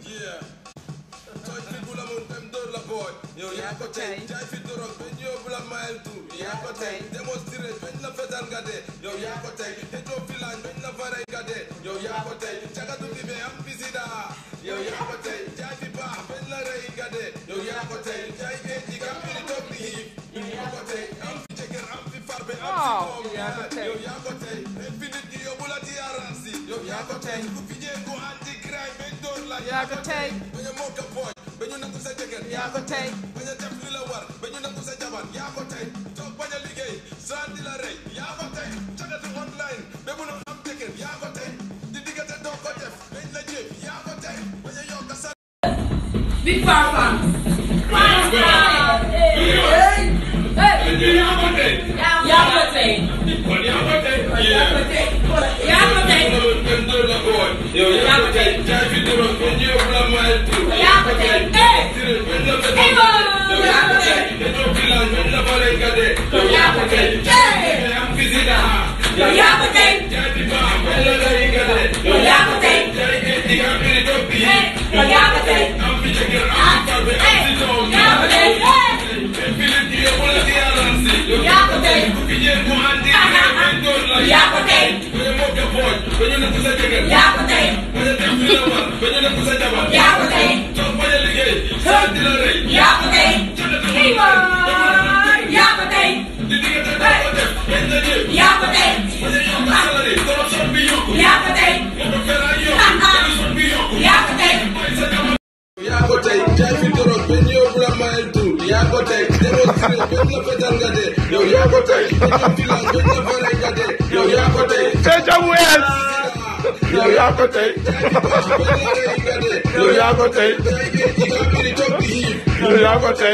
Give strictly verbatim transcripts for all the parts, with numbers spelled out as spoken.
Yeah. Tooñ fi bu la mun dem dóor la booy. yow yaa ko tey jaay fi dorog ba ñu yóbbu la mile two. yaa ko tey démonstré bañ la fetal nga dee. yow yaa ko tey xëccoo filaan bañ la faray nga dee. yow yaa ko tey cagatu bi be am visida. yow yaa ko tey jaay fi baax bañ la rey nga dee. yow yaa ko tey jaay géej gi nga mbiri toog di xiif. yow yaa ko tey am fi jëkkër am fi farbe am fi doom. yow yaa ko tey ren fi nit ñi yóbbu la T R R C. yow yaa ko tey ku fi jéego anti crime bañ doon la. yaa ko tey bañ a mokka booy bañ a nangu sa jëkkër. yaa ko tey bañ a def li la war bañ a nangu sa jabar. yaa ko tey toog bañ a liggéey sandi la rey. yaa ko tey cagatu online ba mun a am jëkkër. yaa ko tey di diggante doo ko def bañ la jéem. yaa ko tey bañ a yokk sa Big Papa. Yo yaa ko tey yow yaa ko tey yow yaa ko tey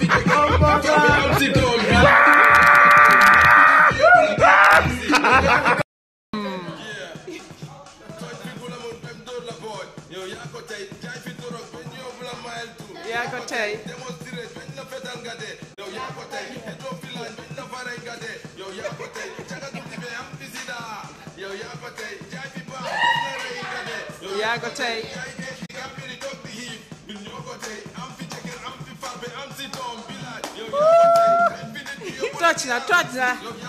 yaa ko tey toj na toj na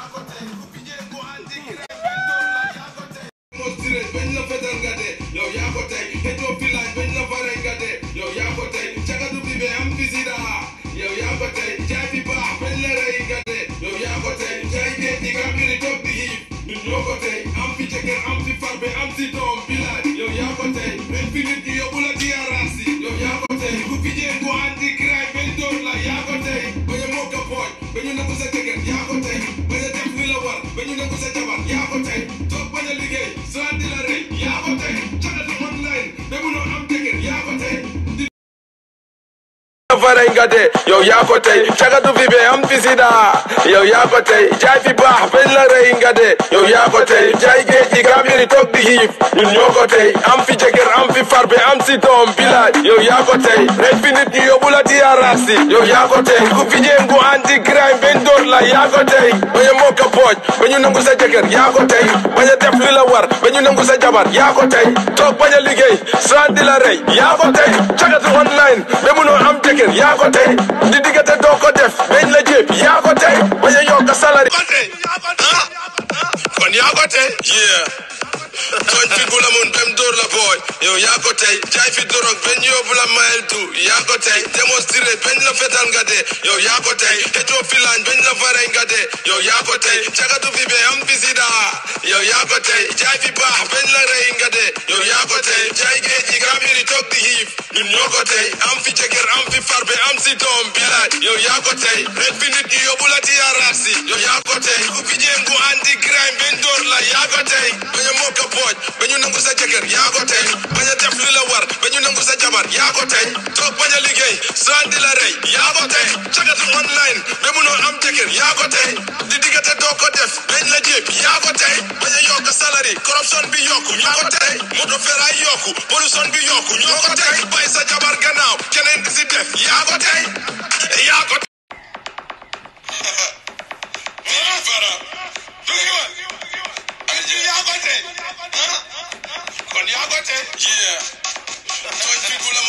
faray nga de yow yaa ko tey cagatu fi be am fi sida yow yaa ko tey jaay fi baax bañ la rey nga de yow yaa ko tey jaay géej gi nga mbiri toog di xiif ñun ñoo ko tey am fi jëkkër am fi farbe am si doom bilaaj yow yaa ko tey ren fi nit ñi yóbbu la T R R C yow yaa ko tey ku fi jéngu anti crime bañ door la yaa ko tey bañ a mokka pooj ba ñu nangu sa jëkkër yaa ko tey bañ a def li la war ba ñu nangu sa jabar yaa ko tey toog bañ a liggéey sandi la rey yaa ko tey cagatu online ba munoo am jëkkër yaa ko tey di diggante doo ko def bañ la jéem yaa ko tey bañ a yokk salari kon yaa ko tey yeah tooñ fi bu la mun dem dóor la booy yow yaa ko tey jaay fi dorog bañ yóbbu la mile two yaa ko tey démonstré bañ la fetal nga dee yow yaa ko tey xëccoo filaan bañ la faray nga dee yow yaa ko tey cagatu fi be am fi sida yow yaa ko tey jaay fi baax bañ la rey nga dee yow yaa ko tey jaay géej gi nga mbiri toog di xiif ñun ñoo ko tey am fi jëkkër am fi farbe am si doom bilaaj yow yaa ko tey ren fi nit ñi yóbbu la T R R C yow yaa ko tey ku fi jéngu anti crime bañ door la yaa ko tey bañ a mokka pooj ba ñu nangu sa jëkkër yaa ko tey bañ a def li la war ba ñu nangu sa jabar yaa ko tey toog bañ a liggéey sandi la rey yaa ko tey cagatu online ba munoo am jëkkër yaa ko tey di diggante doo ko def bañ la jéem yaa ko tey bañ a yokk salari corruption bi yokku ñoo ko tey moto feray yokku pollution bi yokku ñoo ko tey bay sa jabar gannaaw keneen di si def yaa ko tey yaa ko kon yaa ko tey yeah tooñ fi bu la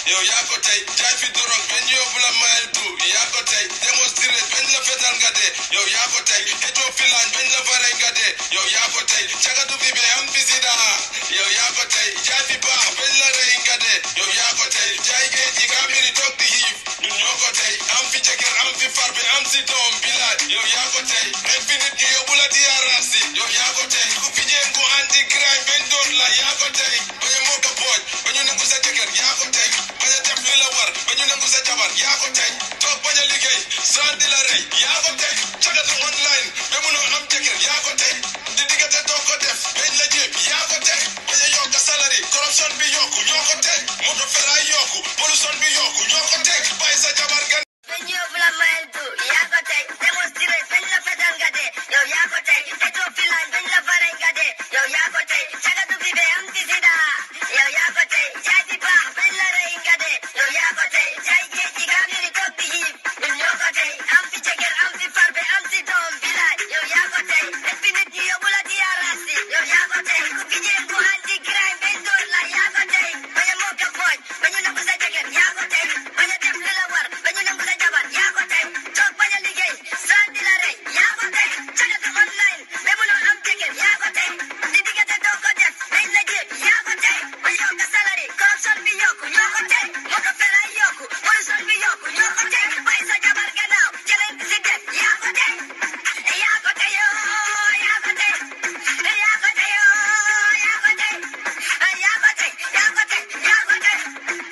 yow yaa ko tey jaay fi dorog bañ yóbbu la mile two yaa ko tey démonstré bañ la fetal nga dee yow yaa ko tey xëccoo filaan bañ la faray nga dee yow yaa ko tey cagatu fi be am fi sida yow yaa ko tey jaay fi baax bañ la rey nga dee yow yaa ko tey jaay géej gi nga miri toog di xiif ñun ñoo ko tey am fi jëkkër am fi far bi am si doom bilaaj yow yaa ko tey rek fi nit ñi yóbbu la di arasi yow yaa ko tey ku fi jéem ko anti crime bañ doon la yaa ko tey bañ a moo ko pooj ba ñu nangu sa jëkkër yaa ko tey bañ a def li la war ba ñu nangu sa jabar yaa ko tey toog bañ a liggéey sant di la rey yaa ko tey cagatu online ba munoo am jëkkër yaa ko tey di diggante doo ko def bañ la jéem yaa ko tey bañ a yokk salary corruption bi yokku ñoo ko tey moto feraay yokku pollution bi yokku ñoo ko tey bàyyi sa jabar gan bañ yóbbu la mile two yaa ko tey démonstré bañ la fetal nga dee yow yaa ko tey xëccoo filaan bañ la faray nga dee yow yaa ko tey cagatu bi be am fi sida yow yaa ko tey jaay fi baax bañ la rey nga dee yow yaa ko tey jaay géej gi nga miri toog di xiif ñun ñoo ko tey am fi jëkkër am fi far be am si doom bilaaj yow yaa ko tey rek fi nit ñi yóbbu la di arasi yow yaa ko tey ku fi jéem ko anti crime bañ door la yaa ko tey bañ a moo ko pooj ba ñu nangu sa jëkkër yaa ko tey bañ a def li la war ba ñu nangu sa jabar yaa ko tey toog bañ a liggéey sant di la rey yaa ko tey cagatu online ba munoo am jëkkër yaa ko tey di diggante doo ko def bañ la jéem yaa ko tey ba yokk salary corruption bi yokku ñoo ko tey moto feraay yokku pollution bi yokku ñoo ko tey bàyyi sa jabar gannaaw keneen si def yaa ko tey yaa ko tey yoo yaa ko tey yaa ko tey yoo yaa ko tey yaa ko tey yaa ko tey yaa ko tey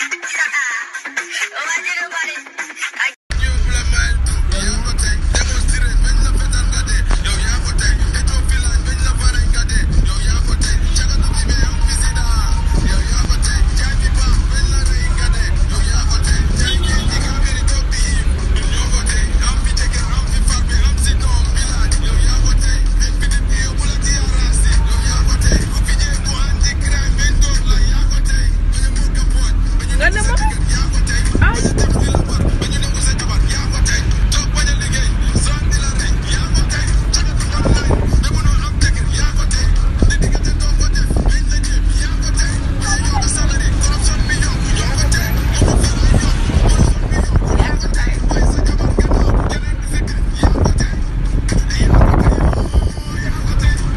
wajiru bari yóbbu la mile two yaa ko tey démonstré bañ la fetal nga dee yow yaa ko tey xëccoo filaan bañ la faray nga dee yow yaa ko tey cagatu fi be am fi sida yow yaa ko tey jaay fi baax bañ la rey nga dee yow yaa ko tey jaay géej gi nga miri toog di xiif ñun ñoo ko tey am fi jëkkër am fi far bi am si doom bilaaj yow yaa ko tey rek fi nit ñi yóbbu la di arasi yow yaa ko tey ku fi jéem ko anti crime bañ doon la yaa ko tey bañ a moo ko pooj ba ñu nangu sa jëkkër yaa ko tey bañ a def li la war ba ñu nangu sa jabar yaa ko tey toog bañ a liggéey sant di la rey yaa ko tey cagatu online ba munoo am jëkkër yaa ko tey di diggante doo ko def bañ la jéem yaa ko tey bañ a yokk salary corruption bi yokku ñoo ko tey moto feraay yokku pollution bi yokku ñoo ko tey bàyyi sa jabar gannaaw keneen si def yaa ko tey yaa ko tey yoo yaa ko tey yaa ko tey yoo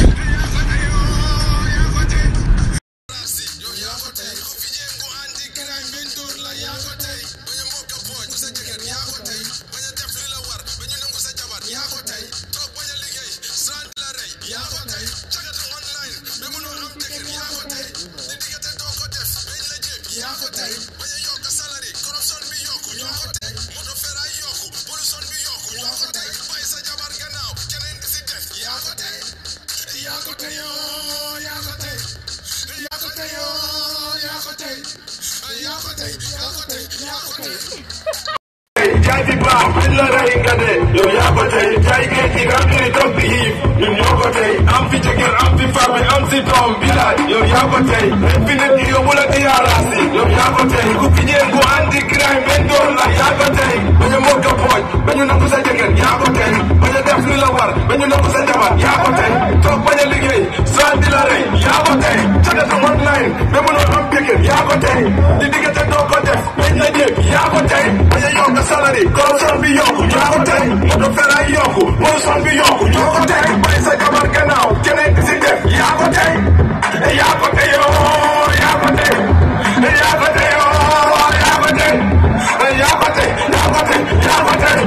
yaa ko tey rasi yow yaa ko tey ku fi jéem ko anti crime bañ door la yaa ko tey bañ a mokk a pooj sa jëkkër yaa ko tey bañ a def li la war ba ñu nangu sa jabar yaa ko tey toog bañ a liggéey sant di la rey yaa ko tey cagatu online ba munoo am jëkkër yaa ko tey di diggante doo ko def bañ la jéem yaa ko tey bañ a yokk salary corruption bi yokku ñoo ko tey moto feraay yokku pollution bi yokku ñoo ko tey bàyyi sa jabar gannaaw keneen di si def yaa ko tey yaa ko tey yoo yaa ko tey yaa ko tey yoo yaa ko tey yaa ko tey yaa ko tey yaa ko tey jaay fi baax bañ la rey nga dee yow yaa ko tey jaay géej gi nga miri toog di xiif ñun ñoo ko tey am fi jëkkër am fi far bi am si doom bilaaj yow yaa ko tey rek fi nit ñi yóbbu la di arasi yow yaa ko tey ku fi jéem ko anti crime bañ door la yaa ko tey bañ a moo ko pooj ba ñu nangu sa jëkkër yaa ko tey bañ a def li la war ba ñu nangu sa jabar yaa ko tey toog bañ a liggéey sant di la rey yaa ko tey cagatu online ba munoo am jëkkër yaa ko tey di diggante doo ko def bañ la jéem yaa ko tey bañ a yokk salary corruption bi yokku ñoo ko tey moto feraay yokku pollution bi yokku ñoo ko tey bàyyi sa jabar gannaaw keneen di si def yaa ko tey yaa ko tey yoo yaa ko tey yaa ko tey yoo yaa ko tey yaa ko tey yaa ko tey yaa ko tey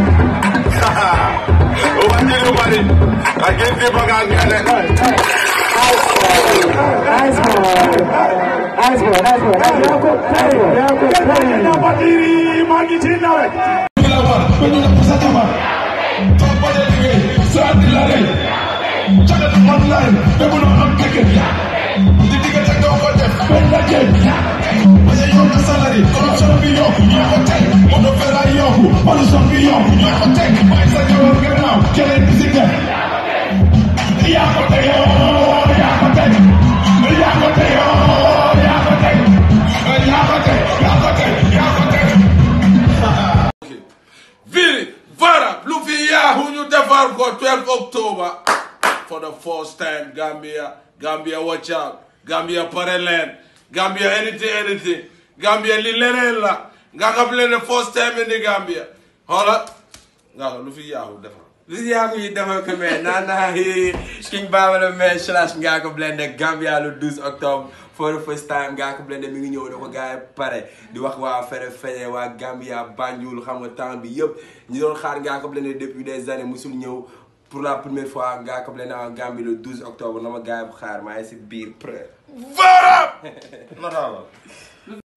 wajiru bari agin di bagal ngene Nice boy. Nice boy. Nice boy. Nice boy. Vili, Vara, Lufia, who you never got twelfth October for the first time. Gambia, Gambia, watch out. Gambia, Paraland, Gambia, anything, anything. Gambia li leneen la Ngaaka Blindé first time in the Gambia xoolal Ngaaka lu fi yaaxu defar lu si yaaxu yi defar ko mais naan naa King Baba la mais slash Ngaaka Blindé Gambia le douze octobre for the first time Ngaaka Blindé mi ngi ñëw da ko gars yi pare di wax waa Fere Feñe waa Gambia Banjul xam nga temps bi yëpp ñu doon xaar Ngaaka Blindé depuis des années musul ñëw pour la première fois Ngaaka Blindé en Gambie le douze octobre na ma gars yi bu xaar maa ngi si biir prêt. Voilà.